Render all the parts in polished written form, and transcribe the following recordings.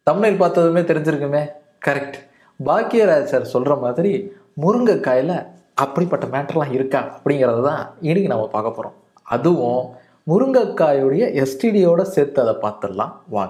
Thumbnail பார்த்ததுமே தெரிஞ்சிருக்குமே. Correct. Bhagyaraj sir சொல்கிற மாதிரி முருங்கைக்காயில் அப்படிப்பட்ட மேட்டர்லாம் இருக்கா அப்படிங்கிறத தான் இன்னைக்கு நம்ம பார்க்க போகிறோம். அதுவும் முருங்கைக்காயுடைய எஸ்டிடியோட சேர்த்து அதை பார்த்துடலாம் வாங்க.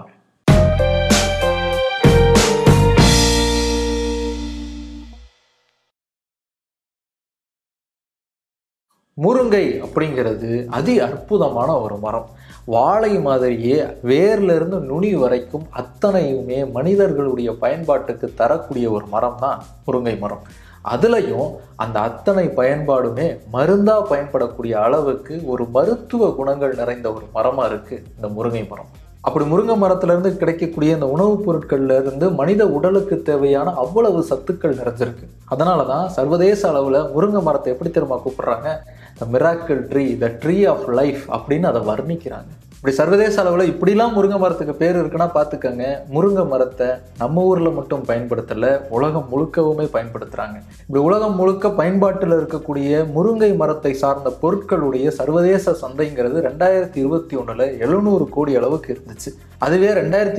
முருங்கை அப்படிங்கிறது அதி அற்புதமான ஒரு மரம். வாழை மாதிரியே வேர்லேருந்து நுனி வரைக்கும் அத்தனையுமே மனிதர்களுடைய பயன்பாட்டுக்கு தரக்கூடிய ஒரு மரம் தான் முருங்கை மரம். அதுலேயும் அந்த அத்தனை பயன்பாடுமே மருந்தாக பயன்படக்கூடிய அளவுக்கு ஒரு மருத்துவ குணங்கள் நிறைந்த ஒரு மரமாக இருக்குது இந்த முருங்கை மரம். அப்படி முருங்கை மரத்துலேருந்து கிடைக்கக்கூடிய இந்த உணவுப் பொருட்கள்லேருந்து மனித உடலுக்கு தேவையான அவ்வளவு சத்துக்கள் நிறைஞ்சிருக்கு. அதனால தான் சர்வதேச அளவில் முருங்கை மரத்தை எப்படி தெரியுமா கூப்பிட்றாங்க? The miracle tree, the tree of life அப்படின்னு அதை வர்ணிக்கிறாங்க. இப்படி சர்வதேச அளவில் இப்படிலாம் முருங்கை மரத்துக்கு பேர் இருக்குன்னா பார்த்துக்கங்க. முருங்கை மரத்தை நம்ம ஊரில் மட்டும் பயன்படுத்தலை, உலகம் முழுக்கவுமே பயன்படுத்துகிறாங்க. இப்படி உலகம் முழுக்க பயன்பாட்டில் இருக்கக்கூடிய முருங்கை மரத்தை சார்ந்த பொருட்களுடைய சர்வதேச சந்தைங்கிறது 2021 700 கோடி அளவுக்கு இருந்துச்சு. அதுவே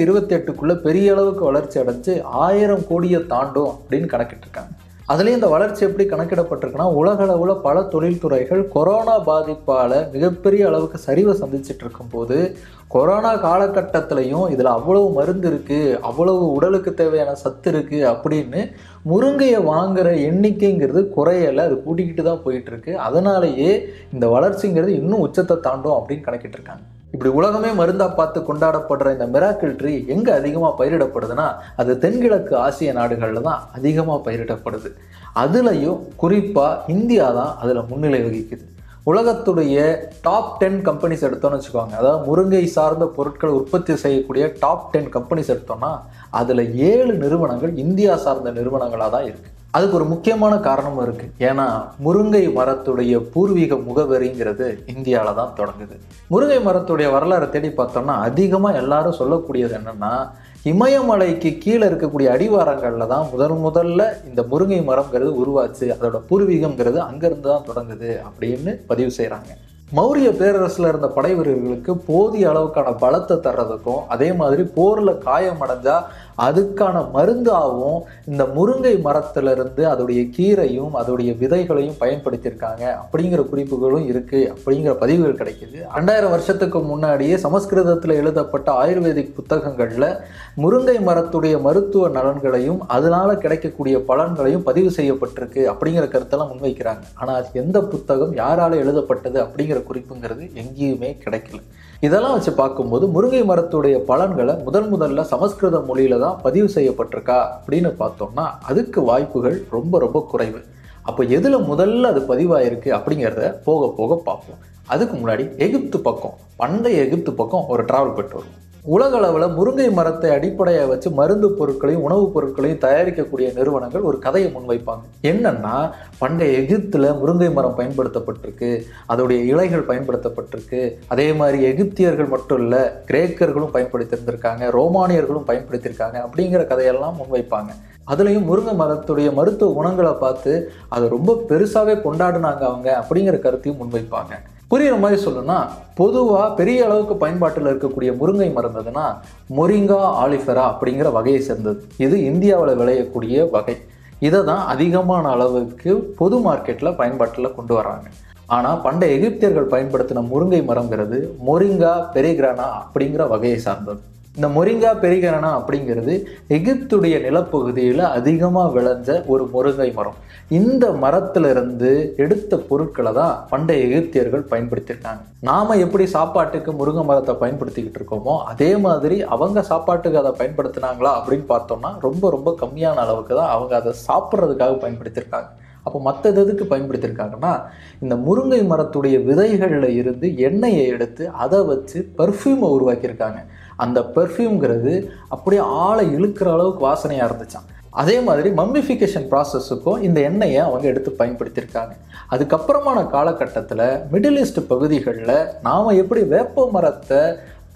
2028 பெரிய அளவுக்கு வளர்ச்சி அடைஞ்சு 1000 கோடியை தாண்டும் அப்படின்னு கணக்கிட்டிருக்காங்க. அதுலேயும் இந்த வளர்ச்சி எப்படி கணக்கிடப்பட்டிருக்குன்னா, உலக அளவில் பல தொழில்துறைகள் கொரோனா பாதிப்பால் மிகப்பெரிய அளவுக்கு சரிவை சந்திச்சுட்டு இருக்கும்போது, கொரோனா காலகட்டத்திலையும் இதில் அவ்வளவு மருந்து இருக்குது, அவ்வளவு உடலுக்கு தேவையான சத்து இருக்குது அப்படின்னு முருங்கையை வாங்குகிற எண்ணிக்கைங்கிறது குறையலை, அது கூட்டிக்கிட்டு தான் போயிட்டுருக்கு. அதனாலேயே இந்த வளர்ச்சிங்கிறது இன்னும் உச்சத்தை தாண்டும் அப்படின்னு கணக்கிட்டிருக்காங்க. இப்படி உலகமே மருந்தாக பார்த்து கொண்டாடப்படுற இந்த மிராக்கிள் ட்ரீ எங்கே அதிகமாக பயிரிடப்படுதுன்னா, அது தென்கிழக்கு ஆசிய நாடுகளில் தான் அதிகமாக பயிரிடப்படுது. அதுலேயும் குறிப்பாக இந்தியா தான் அதில் முன்னிலை வகிக்குது. உலகத்துடைய டாப் 10 கம்பெனிஸ் எடுத்தோன்னு வச்சுக்கோங்க, அதாவது முருங்கை சார்ந்த பொருட்களை உற்பத்தி செய்யக்கூடிய டாப் 10 கம்பெனிஸ் எடுத்தோம்னா அதில் 7 நிறுவனங்கள் இந்தியா சார்ந்த நிறுவனங்களாக தான் இருக்குது. அதுக்கு ஒரு முக்கியமான காரணமும் இருக்குது. ஏன்னா முருங்கை மரத்துடைய பூர்வீக முகவரிங்கிறது இந்தியாவில் தான் தொடங்குது. முருங்கை மரத்துடைய வரலாறை தேடி பார்த்தோம்னா அதிகமாக எல்லாரும் சொல்லக்கூடியது என்னென்னா, இமயமலைக்கு கீழே இருக்கக்கூடிய அடிவாரங்களில் தான் முதல்ல இந்த முருங்கை மரம்ங்கிறது உருவாச்சு, அதோட பூர்வீகம்ங்கிறது அங்கேருந்து தான் தொடங்குது அப்படின்னு பதிவு செய்கிறாங்க. மௌரிய பேரரசில் இருந்த படை வீரர்களுக்கு போதிய அளவுக்கான பலத்தை தர்றதுக்கும், அதே மாதிரி போரில் காயமடைஞ்சால் அதுக்கான மருந்தாகவும் இந்த முருங்கை மரத்திலிருந்து அதோடைய கீரையும் அதோடைய விதைகளையும் பயன்படுத்தியிருக்காங்க அப்படிங்கிற குறிப்புகளும் இருக்குது அப்படிங்கிற பதிவுகள் கிடைக்கிது. 2000 வருஷத்துக்கு முன்னாடியே சமஸ்கிருதத்தில் எழுதப்பட்ட ஆயுர்வேதிக் புத்தகங்களில் முருங்கை மரத்துடைய மருத்துவ நலன்களையும் அதனால் கிடைக்கக்கூடிய பலன்களையும் பதிவு செய்யப்பட்டிருக்கு அப்படிங்கிற கருத்தெல்லாம் முன்வைக்கிறாங்க. ஆனால் அது எந்த புத்தகம் யாரால் எழுதப்பட்டது அப்படிங்கிற குறிப்புங்கிறது எங்கேயுமே கிடைக்கல. இதெல்லாம் வச்சு பார்க்கும்போது முருங்கை மரத்துடைய பலன்களை முதல்ல சமஸ்கிருத மொழியில தான் பதிவு செய்யப்பட்டிருக்கா அப்படின்னு பார்த்தோம்னா அதுக்கு வாய்ப்புகள் ரொம்ப ரொம்ப குறைவு. அப்போ எதில் முதல்ல அது பதிவாயிருக்கு அப்படிங்கிறத போக போக பார்ப்போம். அதுக்கு முன்னாடி எகிப்து பக்கம், பண்டைய எகிப்து பக்கம் ஒரு டிராவல் போயிட்டு வரும். உலக அளவில் முருங்கை மரத்தை அடிப்படையாக வச்சு மருந்து பொருட்களையும் உணவுப் பொருட்களையும் தயாரிக்கக்கூடிய நிறுவனங்கள் ஒரு கதையை முன்வைப்பாங்க. என்னன்னா, பண்டைய எகிப்தில் முருங்கை மரம் பயன்படுத்தப்பட்டிருக்கு, அதோடைய இலைகள் பயன்படுத்தப்பட்டிருக்கு. அதே மாதிரி எகிப்தியர்கள் மட்டும் இல்லை, கிரேக்கர்களும் பயன்படுத்தியிருந்திருக்காங்க, ரோமானியர்களும் பயன்படுத்தியிருக்காங்க அப்படிங்கிற கதையெல்லாம் முன்வைப்பாங்க. அதுலேயும் முருங்கை மரத்துடைய மருத்துவ குணங்களை பார்த்து அதை ரொம்ப பெருசாகவே கொண்டாடினாங்க அவங்க அப்படிங்கிற கருத்தையும் முன்வைப்பாங்க. புரிகிற மாதிரி சொல்லணும்னா, பொதுவாக பெரிய அளவுக்கு பயன்பாட்டில் இருக்கக்கூடிய முருங்கை மரம் எதுனா மொரிங்கா ஆலிஃபெரா அப்படிங்கிற வகையை சேர்ந்தது. இது இந்தியாவில் விளையக்கூடிய வகை. இதை தான் அதிகமான அளவுக்கு பொது மார்க்கெட்டில் பயன்பாட்டில் கொண்டு வராங்க. ஆனால் பண்டைய எகிப்தியர்கள் பயன்படுத்தின முருங்கை மரங்கிறது மொரிங்கா பெரிகிரானா அப்படிங்கிற வகையை சார்ந்தது. இந்த மொரிங்கா பெரிகிரானா அப்படிங்கிறது எகிப்துடைய நிலப்பகுதியில் அதிகமாக விளைஞ்ச ஒரு முருங்கை மரம். இந்த மரத்திலிருந்து எடுத்த பொருட்களை தான் பண்டைய எகிப்தியர்கள் பயன்படுத்தியிருக்காங்க. நாம் எப்படி சாப்பாட்டுக்கு முருங்கை மரத்தை பயன்படுத்திக்கிட்டு இருக்கோமோ அதே மாதிரி அவங்க சாப்பாட்டுக்கு அதை பயன்படுத்தினாங்களா அப்படின்னு பார்த்தோம்னா ரொம்ப ரொம்ப கம்மியான அளவுக்கு தான் அவங்க அதை சாப்பிட்றதுக்காக பயன்படுத்தியிருக்காங்க. அப்போ மற்ற எதுக்கு பயன்படுத்தியிருக்காங்கன்னா, இந்த முருங்கை மரத்துடைய விதைகளில் இருந்து எண்ணெயை எடுத்து அதை வச்சு பர்ஃப்யூமை உருவாக்கியிருக்காங்க. அந்த பெர்ஃப்யூம்ங்கிறது அப்படியே ஆளை இழுக்கிற அளவுக்கு வாசனையாக இருந்துச்சான். அதே மாதிரி மம்மிஃபிகேஷன் ப்ராசஸுக்கும் இந்த எண்ணெயை அவங்க எடுத்து பயன்படுத்தியிருக்காங்க. அதுக்கப்புறமான காலகட்டத்தில் மிடில் ஈஸ்ட் பகுதிகளில் நாம் எப்படி வேப்ப மரத்தை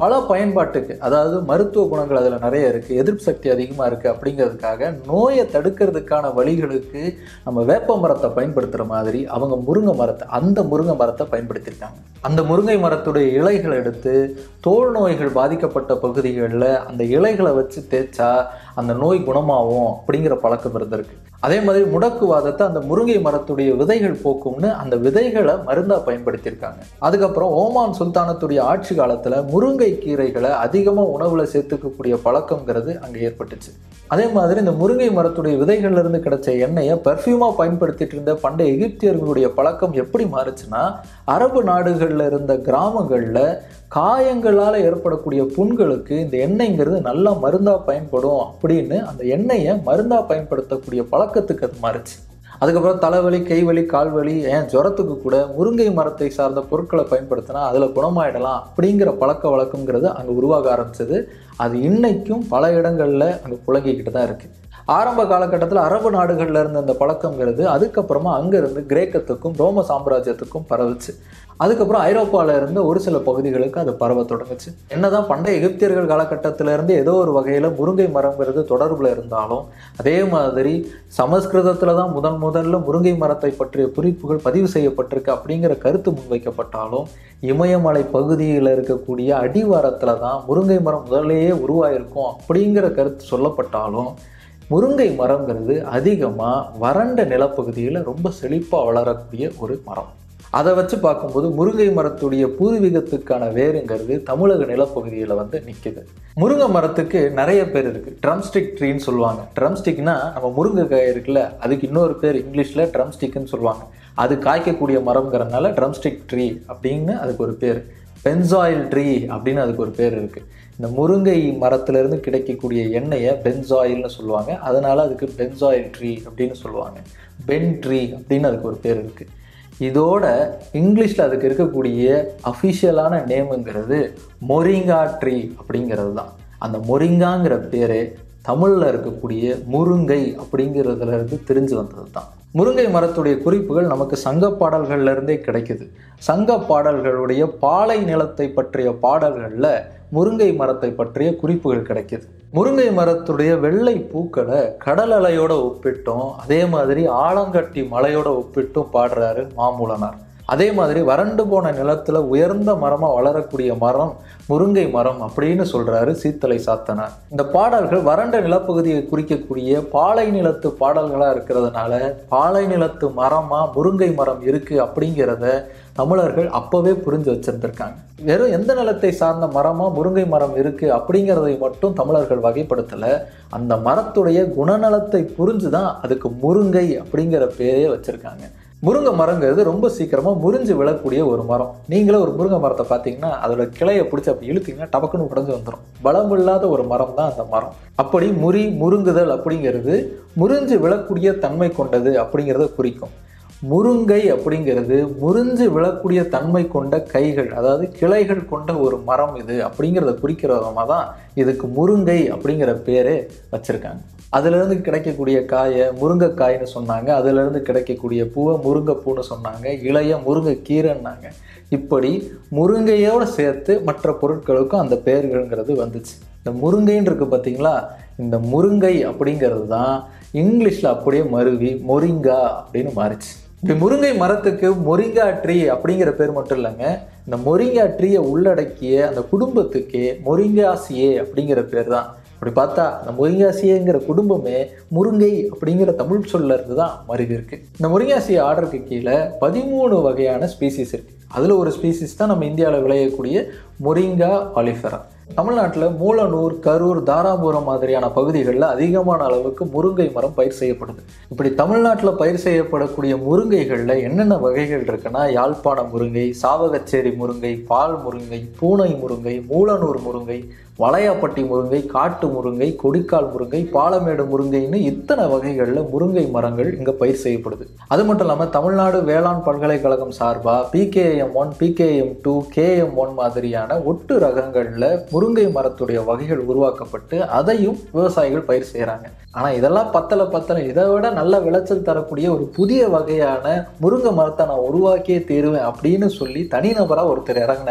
பல பயன்பாட்டுக்கு, அதாவது மருத்துவ குணங்கள் அதில் நிறைய இருக்குது, எதிர்ப்பு சக்தி அதிகமாக இருக்குது அப்படிங்கிறதுக்காக நோயை தடுக்கிறதுக்கான வழிகளுக்கு நம்ம வேப்ப மரத்தை பயன்படுத்துகிற மாதிரி அவங்க அந்த முருங்கை மரத்தை பயன்படுத்தியிருக்காங்க. அந்த முருங்கை மரத்துடைய இலைகளை எடுத்து தோல் நோய்கள் பாதிக்கப்பட்ட பகுதிகளில் அந்த இலைகளை வச்சு தேய்ச்சா அந்த நோய் குணமாகும் அப்படிங்கிற பழக்கம் இருந்திருக்கு. அதே மாதிரி முடக்குவாதத்தை அந்த முருங்கை மரத்துடைய விதைகள் போக்கும்னு அந்த விதைகளை மருந்தா பயன்படுத்தியிருக்காங்க. அதுக்கப்புறம் ஓமான் சுல்தானத்துடைய ஆட்சி காலத்துல முருங்கை கீரைகளை அதிகமா உணவுல சேர்த்துக்கக்கூடிய பழக்கம்ங்கிறது அங்க ஏற்பட்டுச்சு. அதே மாதிரி இந்த முருங்கை மரத்துடைய விதைகள்ல இருந்து கிடைச்ச எண்ணெயை பெர்ஃப்யூமா பயன்படுத்திட்டு இருந்த பண்டைய எகிப்தியர்களுடைய பழக்கம் எப்படி மாறுச்சுன்னா, அரபு நாடுகள்ல இருந்த கிராமங்கள்ல காயங்களால் ஏற்படக்கூடிய புண்களுக்கு இந்த எண்ணெய்ங்கிறது நல்லா மருந்தா பயன்படும் அப்படின்னு அந்த எண்ணெயை மருந்தா பயன்படுத்தக்கூடிய பழக்கத்துக்கு அது மாறுச்சு. அதுக்கப்புறம் தலைவலி, கைவலி, கால்வலி, ஜுரத்துக்கு கூட முருங்கை மரத்தை சார்ந்த பொருட்களை பயன்படுத்தினா அதில் குணமாயிடலாம் அப்படிங்கிற பழக்க வழக்கங்கிறது அங்கே உருவாக ஆரம்பிச்சது. அது இன்னைக்கும் பல இடங்களில் அங்கே புழங்கிக்கிட்டு தான் இருக்குது. ஆரம்ப காலகட்டத்தில் அரபு நாடுகளில் இருந்த அந்த பழக்கங்கிறது அதுக்கப்புறமா அங்கேருந்து கிரேக்கத்துக்கும் ரோம சாம்ராஜ்யத்துக்கும் பரவுச்சு. அதுக்கப்புறம் ஐரோப்பாவில் இருந்த ஒரு சில பகுதிகளுக்கு அது பரவ தொடங்குச்சு. என்னதான் பண்டைய எகிப்தியர்கள் காலகட்டத்திலேருந்து ஏதோ ஒரு வகையில் முருங்கை மரங்கிறது தொடர்பில் இருந்தாலும், அதே மாதிரி சமஸ்கிருதத்தில் தான் முதல்ல முருங்கை மரத்தை பற்றிய குறிப்புகள் பதிவு செய்யப்பட்டிருக்கு அப்படிங்கிற கருத்து முன்வைக்கப்பட்டாலும், இமயமலை பகுதியில் இருக்கக்கூடிய அடிவாரத்தில் தான் முருங்கை மரம் முதலேயே உருவாயிருக்கும் அப்படிங்கிற கருத்து சொல்லப்பட்டாலும், முருங்கை மரங்கிறது அதிகமாக வறண்ட நிலப்பகுதியில் ரொம்ப செழிப்பாக வளரக்கூடிய ஒரு மரம். அதை வச்சு பார்க்கும்போது முருங்கை மரத்துடைய பூர்வீகத்துக்கான வேருங்கிறது தமிழக நிலப்பகுதியில் நிற்குது. முருங்கை மரத்துக்கு நிறைய பேர் இருக்குது. ட்ரம்ஸ்டிக் ட்ரீன்னு சொல்லுவாங்க. ட்ரம்ஸ்டிக்னா நம்ம முருங்கைக்காய் இருக்குல்ல, அதுக்கு இன்னொரு பேர் இங்கிலீஷில் ட்ரம்ஸ்டிக்னு சொல்லுவாங்க. அது காய்க்கக்கூடிய மரம்ங்கிறதுனால ட்ரம்ஸ்டிக் ட்ரீ அப்படின்னு அதுக்கு ஒரு பேர். பென்சாயில் ட்ரீ அப்படின்னு அதுக்கு ஒரு பேர் இருக்குது. இந்த முருங்கை மரத்துலேருந்து கிடைக்கக்கூடிய எண்ணெயை பென்சாயில்னு சொல்லுவாங்க. அதனால் அதுக்கு பென்சாயில் ட்ரீ அப்படின்னு சொல்லுவாங்க. பென் ட்ரீ அப்படின்னு அதுக்கு ஒரு பேர் இருக்குது. இதோட இங்கிலீஷில் அதுக்கு இருக்கக்கூடிய அஃபிஷியலான நேமுங்கிறது மொரிங்கா ட்ரீ அப்படிங்கிறது தான். அந்த மொரிங்காங்கிற பேர் தமிழில் இருக்கக்கூடிய முருங்கை அப்படிங்கிறதுல இருந்து தெரிஞ்சு வந்தது தான். முருங்கை மரத்துடைய குறிப்புகள் நமக்கு சங்க பாடல்கள்லேருந்தே கிடைக்குது. சங்க பாடல்களுடைய பாலை நிலத்தை பற்றிய பாடல்களில் முருங்கை மரத்தை பற்றிய குறிப்புகள் கிடைக்குது. முருங்கை மரத்துடைய வெள்ளை பூக்களை கடல் அலையோட ஒப்பிட்டும், அதே மாதிரி ஆலங்கட்டி மலையோட ஒப்பிட்டும் பாடுறாரு மாமூலனார். அதே மாதிரி வறண்டு போன நிலத்துல உயர்ந்த மரமா வளரக்கூடிய மரம் முருங்கை மரம் அப்படின்னு சொல்றாரு சீத்தலை சாத்தனார். இந்த பாடல்கள் வறண்ட நிலப்பகுதியை குறிக்கக்கூடிய பாலை நிலத்து பாடல்களா இருக்கிறதுனால பாலை நிலத்து மரமா முருங்கை மரம் இருக்கு அப்படிங்கிறத தமிழர்கள் அப்பவே புரிஞ்சு வச்சிருந்திருக்காங்க. வெறும் எந்த நிலத்தை சார்ந்த மரமா முருங்கை மரம் இருக்கு அப்படிங்கிறதை மட்டும் தமிழர்கள் வகைப்படுத்தல, அந்த மரத்துடைய குணநலத்தை புரிஞ்சுதான் அதுக்கு முருங்கை அப்படிங்கிற பேரே வச்சிருக்காங்க. முருங்கை மரங்கிறது ரொம்ப சீக்கிரமாக முறிஞ்சு விழக்கூடிய ஒரு மரம். நீங்களே ஒரு முருங்கை மரத்தை பார்த்தீங்கன்னா அதோட கிளையை பிடிச்சி அப்படி இழுத்தீங்கன்னா டபக்குன்னு உடஞ்சு வந்துடும். பலம் இல்லாத ஒரு மரம் தான் அந்த மரம். அப்படி முருங்குதல் அப்படிங்கிறது முறிஞ்சு விழக்கூடிய தன்மை கொண்டது அப்படிங்கிறத குறிக்கும். முருங்கை அப்படிங்கிறது முறிஞ்சு விழக்கூடிய தன்மை கொண்ட கைகள், அதாவது கிளைகள் கொண்ட ஒரு மரம் இது அப்படிங்கிறத குறிக்கிற விதமாக தான் இதுக்கு முருங்கை அப்படிங்கிற பேரே வச்சுருக்காங்க. அதுலேருந்து கிடைக்கக்கூடிய காயை முருங்கைக்காய்னு சொன்னாங்க, அதுலேருந்து கிடைக்கக்கூடிய பூவை முருங்கைப்பூன்னு சொன்னாங்க, இளைய முருங்கைக்கீரைன்னாங்க. இப்படி முருங்கையோடு சேர்த்து மற்ற பொருட்களுக்கும் அந்த பெயர்கள்ங்கிறது வந்துச்சு. இந்த முருங்கைன்னு இருக்குது பார்த்தீங்களா, இந்த முருங்கை அப்படிங்கிறது தான் இங்கிலீஷில் அப்படியே மருவி மொரிங்கா அப்படின்னு மாறிச்சு. இப்படி முருங்கை மரத்துக்கு மொரிங்கா ட்ரீ அப்படிங்கிற பேர் மட்டும் இல்லைங்க, இந்த மொரிங்கா ட்ரீயை உள்ளடக்கிய அந்த குடும்பத்துக்கே மொரிங்காசியே அப்படிங்கிற பேர் தான். அப்படி பார்த்தா அந்த மொரிங்காசியேங்கிற குடும்பமே முருங்கை அப்படிங்கிற தமிழ் சொல்ல இருந்து தான் மருவி இருக்கு. இந்த மொரிங்காசிய ஆர்டருக்கு கீழே 13 வகையான ஸ்பீசிஸ் இருக்கு. அதில் ஒரு ஸ்பீசிஸ் தான் நம்ம இந்தியாவில் விளையக்கூடிய மொரிங்கா ஆலிஃபெரா. தமிழ்நாட்டில் மூலனூர், கரூர், தாராபுரம் மாதிரியான பகுதிகளில் அதிகமான அளவுக்கு முருங்கை மரம் பயிர் செய்யப்படுது. இப்படி தமிழ்நாட்டில் பயிர் செய்யப்படக்கூடிய முருங்கைகளில் என்னென்ன வகைகள் இருக்குன்னா, யாழ்ப்பாண முருங்கை, சாவகச்சேரி முருங்கை, பால் முருங்கை, பூனை முருங்கை, மூலனூர் முருங்கை, வளையாப்பட்டி முருங்கை, காட்டு முருங்கை, கொடிக்கால் முருங்கை, பாலமேடு முருங்கைன்னு இத்தனை வகைகளில் முருங்கை மரங்கள் இங்கே பயிர் செய்யப்படுது. அது மட்டும் இல்லாமல் தமிழ்நாடு வேளாண் பல்கலைக்கழகம் சார்பாக PKM1, PKM2, KM1 மாதிரியான ஒட்டு ரகங்களில் முருங்கை மரத்துடைய வகைகள் உருவாக்கப்பட்டு அதையும் விவசாயிகள் பயிர் செய்கிறாங்க. ஆனால் இதெல்லாம் பத்தலை இதை விட நல்ல விளைச்சல் தரக்கூடிய ஒரு புதிய வகையான முருங்கை மரத்தை நான் உருவாக்கியே தீருவேன் அப்படின்னு சொல்லி தனிநபராக ஒருத்தர் இறங்கினார்.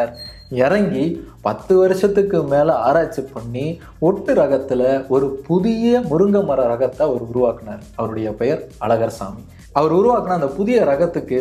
இறங்கி 10 வருஷத்துக்கு மேலே ஆராய்ச்சி பண்ணி ஒட்டு ரகத்தில் ஒரு புதிய முருங்கை மர ரகத்தை அவர் உருவாக்குனார். அவருடைய பெயர் அழகர்சாமி. அவர் உருவாக்குன அந்த புதிய ரகத்துக்கு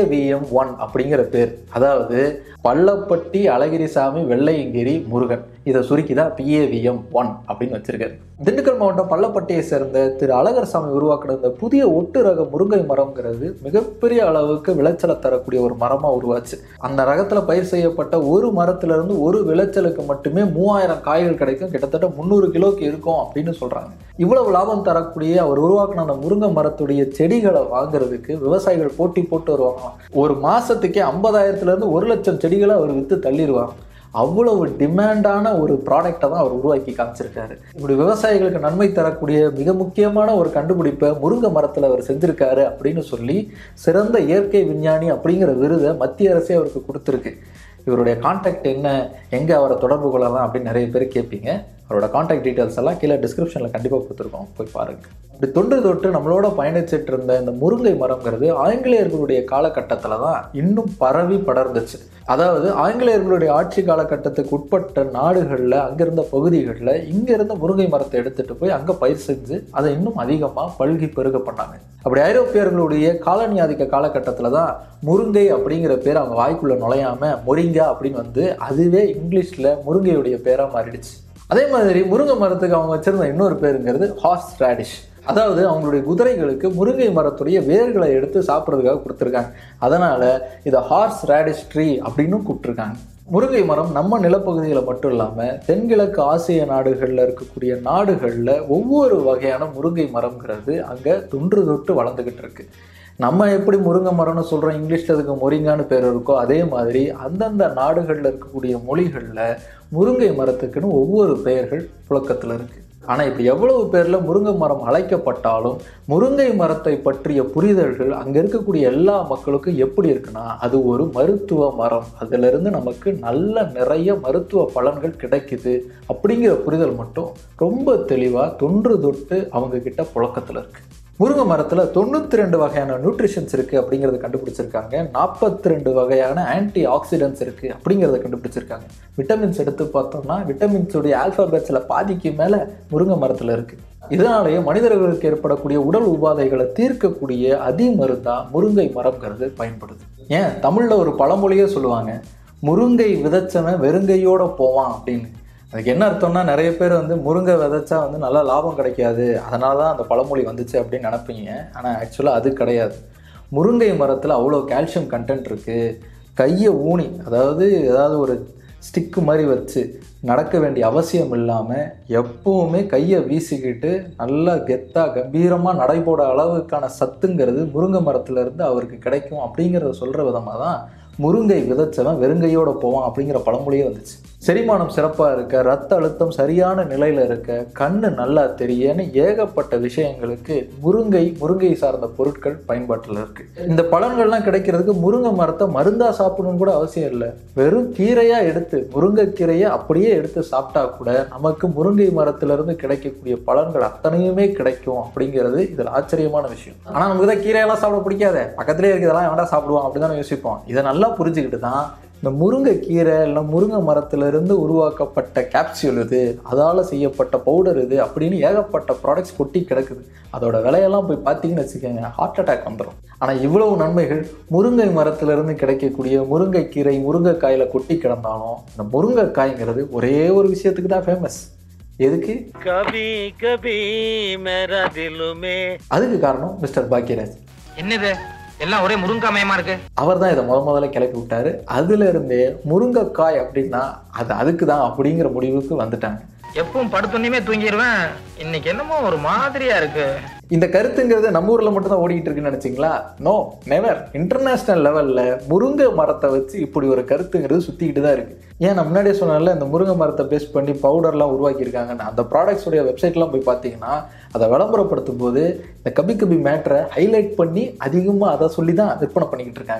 PAVM1 அப்படிங்கிற பேர். அதாவது பள்ளப்பட்டி அழகிரிசாமி வெள்ளையங்கிரி முருகன். இதை சுருக்கிதான் PAVM1 அப்படின்னு வச்சிருக்காரு. திண்டுக்கல் மாவட்டம் பள்ளப்பட்டியை சேர்ந்த திரு அழகர்சாமி உருவாக்குன இந்த புதிய ஒட்டு ரக முருங்கை மரம்ங்கிறது மிகப்பெரிய அளவுக்கு விளைச்சலை தரக்கூடிய ஒரு மரமா உருவாச்சு. அந்த ரகத்துல பயிர் செய்யப்பட்ட ஒரு மரத்துல இருந்து ஒரு விளைச்சலுக்கு மட்டுமே 3000 காய்கள் கிடைக்கும். கிட்டத்தட்ட 300 கிலோக்கு இருக்கும் அப்படின்னு சொல்றாங்க. இவ்வளவு லாபம் தரக்கூடிய அவர் உருவாக்குன அந்த முருங்கை மரத்துடைய செடிகளை வாங்குறதுக்கு விவசாயிகள் போட்டி போட்டு வருவாங்க. ஒரு மாசத்துக்கே 50,000 இருந்து 1 லட்சம் செடிகளை அவர் வித்து தள்ளிடுவாங்க. அவ்வளவு டிமாண்டான ஒரு ப்ராடக்டை தான் அவர் உருவாக்கி காமிச்சிருக்காரு. இப்படி விவசாயிகளுக்கு நன்மை தரக்கூடிய மிக முக்கியமான ஒரு கண்டுபிடிப்பை முருங்கை மரத்தில் அவர் செஞ்சிருக்காரு அப்படின்னு சொல்லி சிறந்த இயற்கை விஞ்ஞானி அப்படிங்கிற விருதை மத்திய அரசே அவருக்கு கொடுத்துருக்கு. இவருடைய கான்டாக்ட் என்ன, எங்கே அவரை தொடர்பு கொள்ளலாம் அப்படின்னு நிறைய பேர் கேட்பீங்க. அவரோட கான்டாக்ட் டீட்டெயில்ஸ் எல்லாம் கீழே டிஸ்கிரிப்ஷனில் கண்டிப்பாக கொடுத்துருக்கோம், போய் பாருங்கள். இப்படி தொன்று தொட்டு நம்மளோட பயணிச்சுட்டு இருந்த இந்த முருங்கை மரம்ங்கிறது ஆங்கிலேயர்களுடைய காலகட்டத்தில் தான் இன்னும் பரவி படர்ந்துச்சு. அதாவது ஆங்கிலேயர்களுடைய ஆட்சி காலகட்டத்துக்கு உட்பட்ட நாடுகளில், அங்கிருந்த பகுதிகளில் இங்கிருந்த முருங்கை மரத்தை எடுத்துகிட்டு போய் அங்கே பயிர் செஞ்சு அதை இன்னும் அதிகமாக பல்கி பெருக பண்ணாங்க. அப்படி ஐரோப்பியர்களுடைய காலனி ஆதிக்க காலகட்டத்தில் தான் முருங்கை அப்படிங்கிற பேர் அவங்க வாய்க்குள்ளே நுழையாமல் மொரிங்கா அப்படின்னு வந்து அதுவே இங்கிலீஷில் முருங்கையுடைய பேராக மாறிடுச்சு. அதே மாதிரி முருங்கை மரத்துக்கு அவங்க வச்சிருந்த இன்னொரு பேருங்கிறது ஹார்ஸ் ரேடிஷ். அதாவது அவங்களுடைய குதிரைகளுக்கு முருங்கை மரத்துடைய வேர்களை எடுத்து சாப்பிட்றதுக்காக கொடுத்துருக்காங்க. அதனால இதை ஹார்ஸ் ரேடிஷ் ட்ரீ அப்படின்னு கூப்பிட்டுருக்காங்க. முருங்கை மரம் நம்ம நிலப்பகுதியில் மட்டும் இல்லாமல் தென்கிழக்கு ஆசிய நாடுகளில் இருக்கக்கூடிய நாடுகளில் ஒவ்வொரு வகையான முருங்கை மரம்ங்கிறது அங்கே தொன்று தொட்டு வளர்ந்துக்கிட்டு இருக்கு. நம்ம எப்படி முருங்கை மரம்னு சொல்கிறோம், இங்கிலீஷில் அதுக்கு மொரிங்கான்னு பேர் இருக்கோ, அதே மாதிரி அந்தந்த நாடுகளில் இருக்கக்கூடிய மொழிகளில் முருங்கை மரத்துக்குன்னு ஒவ்வொரு பெயர்கள் புழக்கத்தில் இருக்குது. ஆனால் இப்படி எவ்வளவு பேரில் முருங்கை மரம் அழைக்கப்பட்டாலும் முருங்கை மரத்தை பற்றிய புரிதல்கள் அங்கே இருக்கக்கூடிய எல்லா மக்களுக்கும் எப்படி இருக்குன்னா, அது ஒரு மருத்துவ மரம், அதிலிருந்து நமக்கு நல்ல நிறைய மருத்துவ பலன்கள் கிடைக்குது அப்படிங்கிற புரிதல் மட்டும் ரொம்ப தெளிவாக தொன்று தொட்டு அவங்க கிட்ட புழக்கத்தில் இருக்குது. முருங்கை மரத்தில் 92 வகையான நியூட்ரிஷன்ஸ் இருக்குது அப்படிங்கிறத கண்டுபிடிச்சிருக்காங்க. 42 வகையான ஆன்டி ஆக்சிடென்ட்ஸ் இருக்குது அப்படிங்கிறத கண்டுபிடிச்சிருக்காங்க. விட்டமின்ஸ் எடுத்து பார்த்தோம்னா விட்டமின்ஸுடைய ஆல்ஃபாபெட்ஸில் பாதிக்கு மேலே முருங்கை மரத்தில் இருக்குது. இதனாலேயே மனிதர்களுக்கு ஏற்படக்கூடிய உடல் உபாதைகளை தீர்க்கக்கூடிய அதிமருந்தாக முருங்கை மரம்ங்கிறது பயன்படுது. ஏன் தமிழில் ஒரு பழமொழியே சொல்லுவாங்க, முருங்கை விதைச்சவன் வெறுங்கையோடு போவான் அப்படின்னு. அதுக்கு என்ன அர்த்தம்னா, நிறைய பேர் வந்து முருங்கை விதைச்சா வந்து நல்லா லாபம் கிடைக்காது, அதனால தான் அந்த பழமொழி வந்துச்சு அப்படின்னு நினைப்பீங்க. ஆனால் ஆக்சுவலாக அது கிடையாது. முருங்கை மரத்தில் அவ்வளோ கால்சியம் கண்டென்ட் இருக்குது. கையை ஊனி, அதாவது ஏதாவது ஒரு ஸ்டிக்கு மாதிரி வச்சு நடக்க வேண்டிய அவசியம் இல்லாமல் எப்போவுமே கையை வீசிக்கிட்டு நல்லா கெத்தாக கம்பீரமாக நடைபோட அளவுக்கான சத்துங்கிறது முருங்கை மரத்துலேருந்து அவருக்கு கிடைக்கும் அப்படிங்கிறத சொல்கிற விதமாக தான் முருங்கை விதைச்சவன் வெறுங்கையோடு போவான் அப்படிங்கிற பழமொழியே வந்துச்சு. செரிமானம் சிறப்பாக இருக்க, ரத்த அழுத்தம் சரியான நிலையில் இருக்க, கண்ணு நல்லா தெரியன்னு ஏகப்பட்ட விஷயங்களுக்கு முருங்கை சார்ந்த பொருட்கள் பயன்பாட்டில் இருக்குது. இந்த பலன்கள்லாம் கிடைக்கிறதுக்கு முருங்கை மரத்தை மருந்தாக சாப்பிடணும்னு கூட அவசியம் இல்லை. வெறும் கீரையாக எடுத்து, முருங்கைக்கீரையை அப்படியே எடுத்து சாப்பிட்டா கூட நமக்கு முருங்கை மரத்திலிருந்து கிடைக்கக்கூடிய பலன்கள் அத்தனையுமே கிடைக்கும் அப்படிங்கிறது இதில் ஆச்சரியமான விஷயம். ஆனால் நமக்கு தான் கீரையெல்லாம் சாப்பிட பிடிக்காத, பக்கத்துலேயே இருக்கிறதெல்லாம் வேண்டாம் சாப்பிடுவோம் அப்படி தான் யோசிப்போம். இதை நல்லா புரிஞ்சுக்கிட்டு தான் இந்த முருங்கைக்கீரை இல்லை முருங்கை மரத்திலிருந்து உருவாக்கப்பட்ட கேப்சியூல் இது, அதால் செய்யப்பட்ட பவுடர் இது அப்படின்னு ஏகப்பட்ட ப்ராடக்ட்ஸ் கொட்டி கிடக்குது. அதோட விலையெல்லாம் போய் பார்த்தீங்கன்னு வச்சுக்கோங்க, ஹார்ட் அட்டாக் வந்துடும். ஆனால் இவ்வளவு நன்மைகள் முருங்கை மரத்திலிருந்து கிடைக்கக்கூடிய முருங்கைக்கீரை முருங்கைக்காயில் கொட்டி கிடந்தாலும் இந்த முருங்கைக்காய்ங்கிறது ஒரே ஒரு விஷயத்துக்கு தான் ஃபேமஸ். எதுக்கு? கபி கபி மேரா திலுமே. அதுக்கு காரணம் மிஸ்டர் பாக்கியராஜ். என்னது எல்லாம் ஒரே முருங்கைமயமா இருக்கு. அவர் தான் இதை முதல்ல கிளப்பி விட்டாரு. அதுல இருந்தே முருங்கைக்காய் அப்படின்னா அது அதுக்கு தான் அப்படிங்கிற முடிவுக்கு வந்துட்டாங்க. எப்பவும் படுத்துனே தூங்கிடுவேன், இன்னைக்கு என்னமோ ஒரு மாதிரியா இருக்கு. இந்த கருத்துங்கிறது நம்ம ஊர்ல மட்டும் தான் ஓடிட்டு இருக்குன்னு நினைச்சிங்களா? No, never. இன்டர்நேஷனல் லெவல்ல முருங்கை மரத்தை வச்சு இப்படி ஒரு கருத்துங்கிறது சுத்திக்கிட்டு தான் இருக்கு. ஏன் நான் முன்னாடியே சொன்னால இந்த முருங்கை மரத்தை பேஸ் பண்ணி பவுடர்லாம் உருவாக்கியிருக்காங்கன்னு, அந்த ப்ராடக்ட்ஸுடைய வெப்சைட்லாம் போய் பார்த்தீங்கன்னா அதை விளம்பரப்படுத்தும் போது இந்த கபி கபி மேட்டரை ஹைலைட் பண்ணி அதிகமாக அதை சொல்லி தான் விற்பனை பண்ணிக்கிட்டு இருக்காங்க.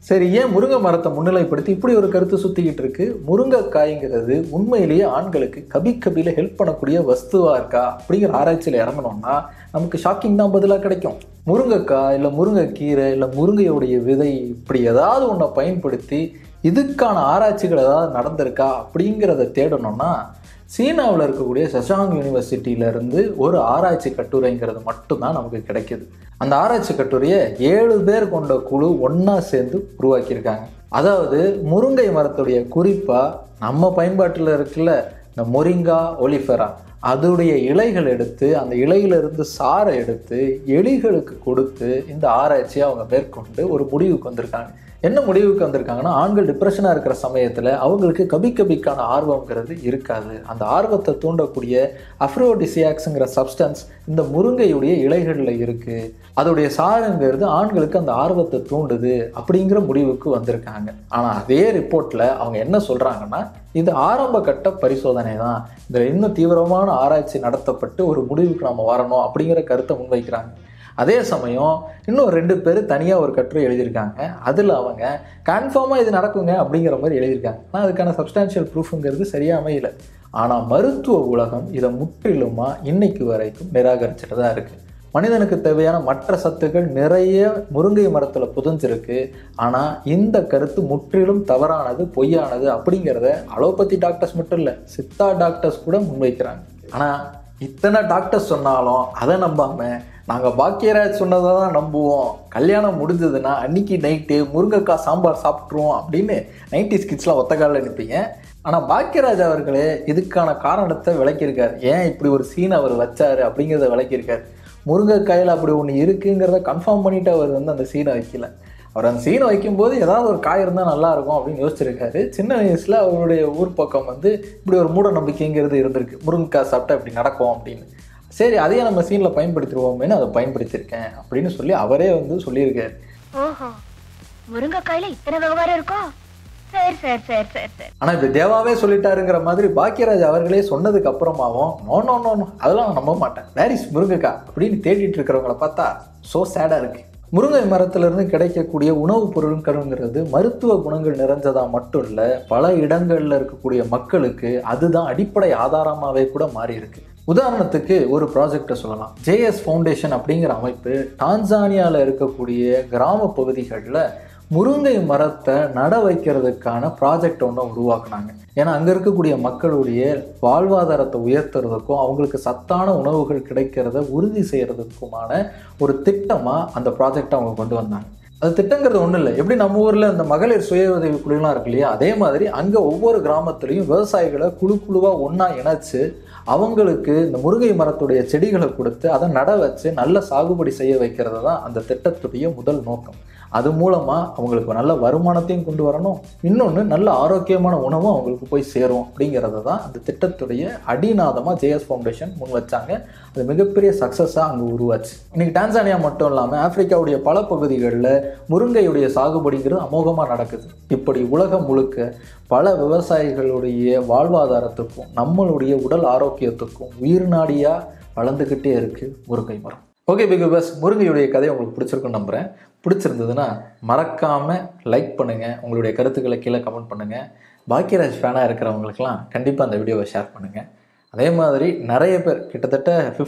சரி, ஏன் முருங்கை மரத்தை முன்னிலைப்படுத்தி இப்படி ஒரு கருத்து சுத்திக்கிட்டு இருக்கு? முருங்கைக்காய்ங்கிறது உண்மையிலேயே ஆண்களுக்கு கபில ஹெல்ப் பண்ணக்கூடிய வஸ்துவா இருக்கா அப்படிங்கிற ஆராய்ச்சியில் இறங்கணும்னா நமக்கு ஷாக்கிங் தான் பதிலாக கிடைக்கும். முருங்கைக்காய் இல்லை முருங்கைக்கீரை இல்லை முருங்கையோடைய விதை இப்படி ஏதாவது ஒன்றை பயன்படுத்தி இதுக்கான ஆராய்ச்சிகள் ஏதாவது நடந்திருக்கா அப்படிங்கிறத தேடணும்னா சீனாவில் இருக்கக்கூடிய சஷாங் யூனிவர்சிட்டியிலேருந்து ஒரு ஆராய்ச்சி கட்டுரைங்கிறது மட்டும்தான் நமக்கு கிடைக்கிது. அந்த ஆராய்ச்சி கட்டுரையை 7 பேர் கொண்ட குழு ஒன்றா சேர்ந்து உருவாக்கியிருக்காங்க. அதாவது முருங்கை மரத்துடைய குறிப்பாக நம்ம பயன்பாட்டில் இருக்குல்ல இந்த மொரிங்கா ஒலிஃபெரா, அதோடைய இலைகள் எடுத்து அந்த இலையிலிருந்து சாறை எடுத்து எலிகளுக்கு கொடுத்து இந்த ஆராய்ச்சியை அவங்க மேற்கொண்டு ஒரு முடிவுக்கு வந்திருக்காங்க. என்ன முடிவுக்கு வந்திருக்காங்கன்னா, ஆண்கள் டிப்ரெஷனாக இருக்கிற சமயத்தில் அவங்களுக்கு கபிக்கான ஆர்வங்கிறது இருக்காது. அந்த ஆர்வத்தை தூண்டக்கூடிய அஃப்ரோடிசியாக்ஸுங்கிற சப்ஸ்டன்ஸ் இந்த முருங்கையுடைய இலைகளில் இருக்குது. அதோடைய சாறுங்கிறது ஆண்களுக்கு அந்த ஆர்வத்தை தூண்டுது அப்படிங்கிற முடிவுக்கு வந்திருக்காங்க. ஆனால் அதே ரிப்போர்ட்டில் அவங்க என்ன சொல்கிறாங்கன்னா, இது ஆரம்ப கட்ட பரிசோதனை தான், இதில் இன்னும் தீவிரமான ஆராய்ச்சி நடத்தப்பட்டு ஒரு முடிவுக்கு நம்ம வரணும் அப்படிங்கிற கருத்தை முன்வைக்கிறாங்க. அதே சமயம் இன்னும் 2 பேர் தனியாக ஒரு கட்டுரை எழுதியிருக்காங்க. அதில் அவங்க கன்ஃபார்மாக இது நடக்குங்க அப்படிங்கிற மாதிரி எழுதியிருக்காங்க. ஆனால் அதுக்கான சப்ஸ்டான்ஷியல் ப்ரூஃபுங்கிறது சரியாக அமையல. ஆனால் மருத்துவ உலகம் இதை முற்றிலுமாக இன்னைக்கு வரைக்கும் நிராகரிச்சுட்டு தான் இருக்குது. மனிதனுக்கு தேவையான மற்ற சத்துக்கள் நிறைய முருங்கை மரத்தில் புதஞ்சிருக்கு. ஆனால் இந்த கருத்து முற்றிலும் தவறானது, பொய்யானது அப்படிங்கிறத அலோபதி டாக்டர்ஸ் மட்டும் இல்லை, சித்தா டாக்டர்ஸ் கூட முன்வைக்கிறாங்க. ஆனால் இத்தனை டாக்டர்ஸ் சொன்னாலும் அதை நம்பாமல் நாங்கள் பாக்கியராஜ் சொன்னதை தான் நம்புவோம், கல்யாணம் முடிஞ்சதுன்னா அன்னைக்கு நைட்டு முருங்கைக்காய் சாம்பார் சாப்பிட்ருவோம் அப்படின்னு 90s கிட்ஸ்லாம் ஒத்த காலில் நிற்பீங்க. ஆனால் பாக்கியராஜ் அவர்களே இதுக்கான காரணத்தை விளக்கியிருக்காரு. ஏன் இப்படி ஒரு சீன் அவர் வச்சார் அப்படிங்கிறத விளக்கியிருக்காரு. முருங்கைக்காயில் அப்படி ஒன்று இருக்குங்கிறத கன்ஃபார்ம் பண்ணிவிட்டு அவர் அந்த சீனை வைக்கல. அவர் அந்த சீனை வைக்கும்போது ஏதாவது ஒரு காய் இருந்தால் நல்லாயிருக்கும் அப்படின்னு யோசிச்சிருக்காரு. சின்ன வயசில் அவருடைய ஊர் பக்கம் இப்படி ஒரு மூட நம்பிக்கைங்கிறது இருந்திருக்கு, முருங்கைக்காய் சாப்பிட்டா இப்படி நடக்கும் அப்படின்னு. சரி, அதையே நம்ம சீனில் பயன்படுத்திடுவோமேனு அதை பயன்படுத்தியிருக்கேன் அப்படின்னு சொல்லி அவரே சொல்லியிருக்காரு. ஓஹோ, முருங்கைக்காயில இத்தனை விவகாரம் இருக்கும். சரி சரி சரி சரி சரி. ஆனால் இப்படி தேவாவே சொல்லிட்டாருங்கிற மாதிரி பாக்கியராஜ் அவர்களே சொன்னதுக்கு அப்புறமாவும் நோ அதெல்லாம் நம்ப மாட்டேன், வேர் இஸ் முருங்கைக்காய் அப்படின்னு தேடிட்டு இருக்கிறவங்கள பார்த்தா ஸோ சேடாக இருக்குது. முருங்கை மரத்திலிருந்து கிடைக்கக்கூடிய உணவுப் பொருட்கள்ங்கிறது மருத்துவ குணங்கள் நிறைஞ்சதா மட்டும் இல்லை, பல இடங்களில் இருக்கக்கூடிய மக்களுக்கு அதுதான் அடிப்படை ஆதாரமாகவே கூட மாறி இருக்கு. உதாரணத்துக்கு ஒரு ப்ராஜெக்டை சொல்லலாம். ஜேஎஸ் ஃபவுண்டேஷன் அப்படிங்கிற அமைப்பு டான்சானியாவில் இருக்கக்கூடிய கிராம பகுதிகளில் முருங்கை மரத்தை நட வைக்கிறதுக்கான ப்ராஜெக்ட் ஒன்று உருவாக்குனாங்க. ஏன்னா அங்கே இருக்கக்கூடிய மக்களுடைய வாழ்வாதாரத்தை உயர்த்துறதுக்கும் அவங்களுக்கு சத்தான உணவுகள் கிடைக்கிறத உறுதி செய்கிறதுக்குமான ஒரு திட்டமாக அந்த ப்ராஜெக்டை அவங்க கொண்டு வந்தாங்க. அது திட்டங்கிறது ஒன்றும் இல்லை, எப்படி நம்ம ஊரில் இந்த மகளிர் சுய உதவி குழுலாம் இருக்கு இல்லையா, அதே மாதிரி அங்கே ஒவ்வொரு கிராமத்துலேயும் விவசாயிகளை குழுவாக ஒன்றா இணைச்சு அவங்களுக்கு இந்த முருங்கை மரத்துடைய செடிகளை கொடுத்து அதை நட வச்சு நல்ல சாகுபடி செய்ய வைக்கிறது தான் அந்த திட்டத்துடைய முதல் நோக்கம். அது மூலமாக அவங்களுக்கு நல்ல வருமானத்தையும் கொண்டு வரணும், இன்னொன்று நல்ல ஆரோக்கியமான உணவும் அவங்களுக்கு போய் சேரும் அப்படிங்கிறத தான் அந்த திட்டத்துடைய அடிநாதமாக ஜேஎஸ் ஃபவுண்டேஷன் முன் வச்சாங்க. அது மிகப்பெரிய சக்ஸஸாக அங்கே உருவாச்சு. இன்றைக்கி டான்சானியா மட்டும் இல்லாமல் ஆப்பிரிக்காவுடைய பல பகுதிகளில் முருங்கையுடைய சாகுபடிங்கிறது அமோகமாக நடக்குது. இப்படி உலகம் முழுக்க பல விவசாயிகளுடைய வாழ்வாதாரத்துக்கும் நம்மளுடைய உடல் ஆரோக்கியத்துக்கும் உயிர் நாடியாக வளர்ந்துக்கிட்டே இருக்குது முருங்கை மரம். ஓகே பிக் பாஸ், முருங்கையுடைய கதை உங்களுக்கு பிடிச்சிருக்குன்னு நம்புகிறேன். பிடிச்சிருந்ததுன்னா மறக்காமல் லைக் பண்ணுங்கள், உங்களுடைய கருத்துக்களை கீழே கமெண்ட் பண்ணுங்கள். பாக்கியராஜ் ஃபேனாக இருக்கிறவங்களுக்கெல்லாம் கண்டிப்பாக அந்த வீடியோவை ஷேர் பண்ணுங்கள். அதே மாதிரி நிறைய பேர் கிட்டத்தட்ட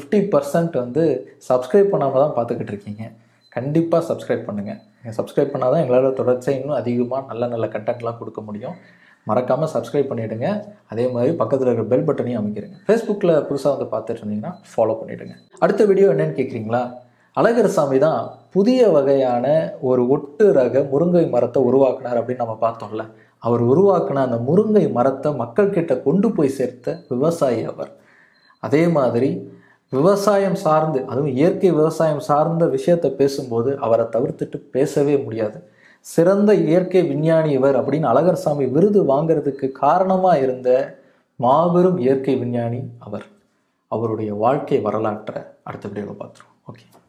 50% சப்ஸ்கிரைப் பண்ணாமல் தான் பார்த்துக்கிட்டு இருக்கீங்க. கண்டிப்பாக சப்ஸ்கிரைப் பண்ணுங்கள். நீங்கள் சப்ஸ்கிரைப் பண்ணால் தான் எங்களால் தொடர்ச்சியாக இன்னும் அதிகமாக நல்ல கண்டென்ட்லாம் கொடுக்க முடியும். மறக்காமல் சப்ஸ்கிரைப் பண்ணிவிடுங்க. அதே மாதிரி பக்கத்தில் இருக்கிற பெல் பட்டனையும் அமைக்கிறங்க. ஃபேஸ்புக்கில் புதுசாக பார்த்துட்டு இருந்தீங்கன்னா ஃபாலோ பண்ணிவிடுங்க. அடுத்த வீடியோ என்னென்னு கேட்குறீங்களா? அழகர்சாமி தான் புதிய வகையான ஒரு ஒட்டு ரக முருங்கை மரத்தை உருவாக்குனார் அப்படின்னு நம்ம பார்த்தோம்ல. அவர் உருவாக்குன அந்த முருங்கை மரத்தை மக்கள்கிட்ட கொண்டு போய் சேர்த்த விவசாயி அவர். அதே மாதிரி விவசாயம் சார்ந்து, அதுவும் இயற்கை விவசாயம் சார்ந்த விஷயத்தை பேசும்போது அவரை தவிர்த்துட்டு பேசவே முடியாது. சிறந்த இயற்கை விஞ்ஞானி இவர் அப்படின்னு அழகர்சாமி விருது வாங்கிறதுக்கு காரணமாக இருந்த மாபெரும் இயற்கை விஞ்ஞானி அவர். அவருடைய வாழ்க்கை வரலாற்றை அடுத்த வீடியோவில் பார்த்துருவோம். ஓகே.